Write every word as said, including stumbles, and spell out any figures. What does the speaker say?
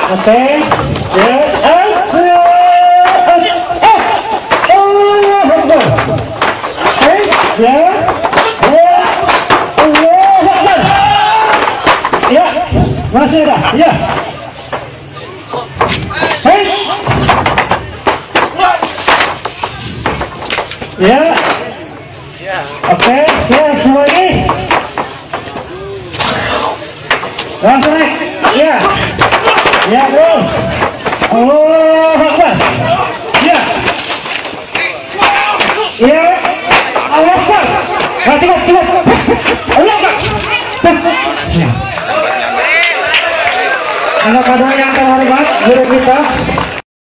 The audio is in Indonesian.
Oke, ya, action. Oh, Akbar. Oke, ya, ya, Allah Akbar. Ya, masih ada, ya. Hei, ya, oke, siap semuanya. Langsung naik, ya. Ya terus, Allah Akbar, ya, ya, Allah Akbar, nah, tiga, tiga, Allah Akbar, ya. Anak-anak yang terhormat, guru kita.